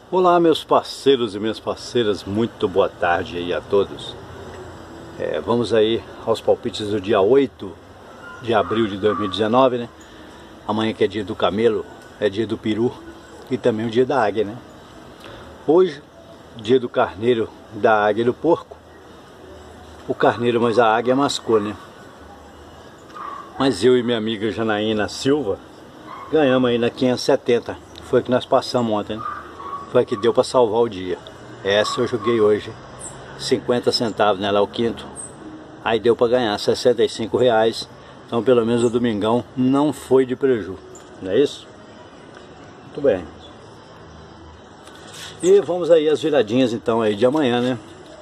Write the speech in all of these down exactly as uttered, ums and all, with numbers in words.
Olá, meus parceiros e minhas parceiras, muito boa tarde aí a todos. É, vamos aí aos palpites do dia oito de abril de dois mil e dezenove, né? Amanhã que é dia do camelo, é dia do peru e também o dia da águia, né? Hoje, dia do carneiro, da águia e do porco. O carneiro, mas a águia mascou, né? Mas eu e minha amiga Janaína Silva ganhamos aí na quinhentos e setenta. Foi a que nós passamos ontem, né? Foi a que deu para salvar o dia. Essa eu joguei hoje cinquenta centavos nela, o quinto. Aí deu para ganhar sessenta e cinco reais. Então pelo menos o domingão não foi de prejuízo. Não é isso? Muito bem. E vamos aí às viradinhas então aí de amanhã, né?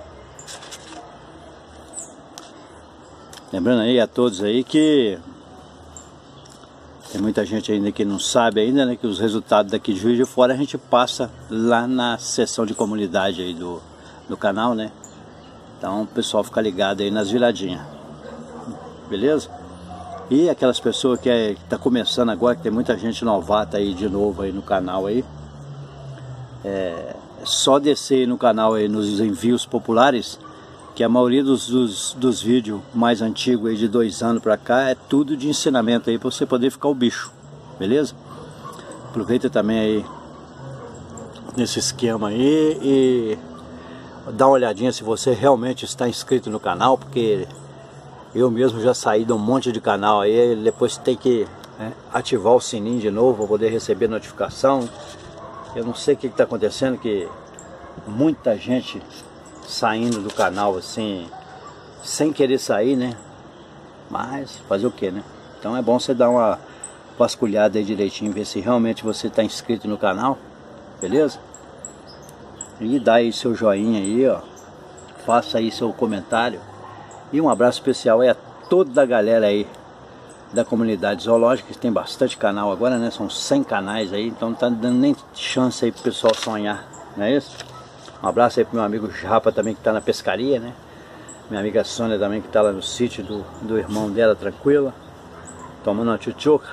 Lembrando aí a todos aí que tem muita gente ainda que não sabe ainda, né, que os resultados daqui de Juiz de Fora a gente passa lá na seção de comunidade aí do, do canal, né? Então o pessoal fica ligado aí nas viradinhas. Beleza? E aquelas pessoas que é, que tá começando agora, que tem muita gente novata aí de novo aí no canal aí. É, é só descer aí no canal aí nos envios populares, que a maioria dos, dos, dos vídeos mais antigos aí de dois anos pra cá é tudo de ensinamento aí pra você poder ficar o bicho, beleza? Aproveita também aí nesse esquema aí e dá uma olhadinha se você realmente está inscrito no canal, porque eu mesmo já saí de um monte de canal aí, depois tem que, né, ativar o sininho de novo para poder receber notificação. Eu não sei o que está acontecendo, que muita gente saindo do canal assim, sem querer sair, né? Mas fazer o que, né? Então é bom você dar uma vasculhada aí direitinho, ver se realmente você está inscrito no canal, beleza? E dá aí seu joinha aí, ó. Faça aí seu comentário. E um abraço especial aí a toda a galera aí da comunidade zoológica, que tem bastante canal agora, né? São cem canais aí, então não tá dando nem chance aí pro pessoal sonhar, não é isso? Um abraço aí pro meu amigo Japa também, que tá na pescaria, né? Minha amiga Sônia também, que tá lá no sítio do, do irmão dela, tranquila, tomando uma tchutchuca.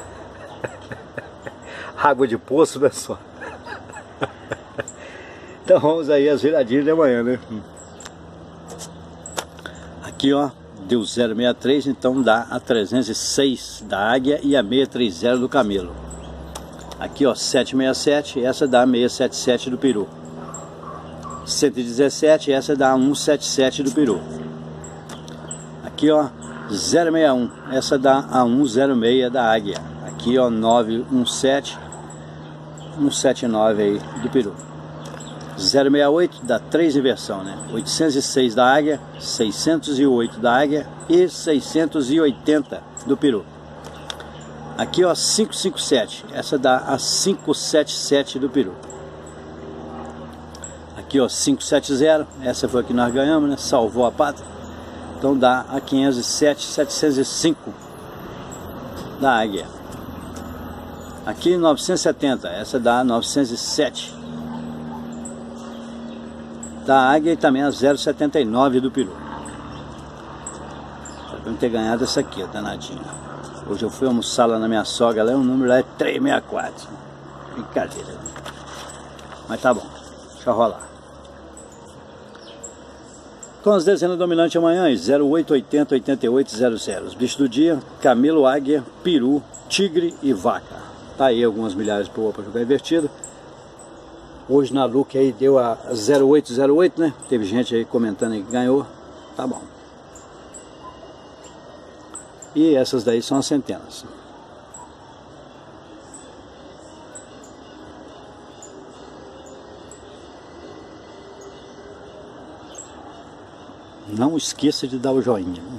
Água de poço, né, só? Então vamos aí às viradinhas de amanhã, né? Aqui, ó, deu zero vírgula sessenta e três, então dá a trezentos e seis da águia e a seiscentos e trinta do camelo. Aqui, ó, setecentos e sessenta e sete, essa dá a seiscentos e setenta e sete do peru. cento e dezessete, essa dá a cento e setenta e sete do peru. Aqui, ó, zero vírgula sessenta e um, essa dá a cento e seis da águia. Aqui, ó, novecentos e dezessete, cento e setenta e nove aí do peru. zero vírgula sessenta e oito dá três inversão, né? oitocentos e seis da águia, seiscentos e oito da águia e seiscentos e oitenta do peru. Aqui, ó, quinhentos e cinquenta e sete, essa dá a quinhentos e setenta e sete do peru. Aqui, ó, quinhentos e setenta, essa foi a que nós ganhamos, né? Salvou a pátria. Então dá a quinhentos e sete, setecentos e cinco da águia. Aqui novecentos e setenta, essa dá a novecentos e sete da águia e também a zero vírgula setenta e nove do peru. Vamos ter ganhado essa aqui, ó, danadinha. Hoje eu fui almoçar lá na minha sogra, lá, o número lá é trezentos e sessenta e quatro. Brincadeira. Mas tá bom, deixa rolar. Com as dezenas dominantes amanhã, zero oito, oitenta, oitenta e oito, zero zero. Os bichos do dia: camelo, águia, peru, tigre e vaca. Tá aí algumas milhares por para jogar invertido. Hoje na Luke aí deu a zero oito zero oito, né? Teve gente aí comentando aí que ganhou. Tá bom. E essas daí são as centenas. Não esqueça de dar o joinha, né?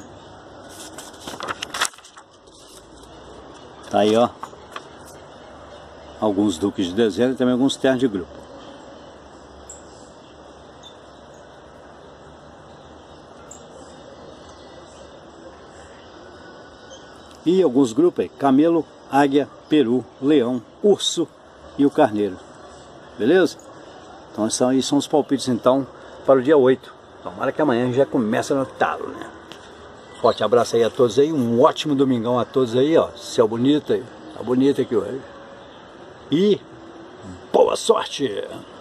Tá aí, ó, alguns duques de dezena e também alguns ternos de grupo. E alguns grupos aí: camelo, águia, peru, leão, urso e o carneiro. Beleza? Então esses aí são os palpites então para o dia oito. Tomara que amanhã já começa no talo, né? Forte abraço aí a todos aí, um ótimo domingão a todos aí, ó. Céu bonito aí, tá bonito aqui hoje. E boa sorte!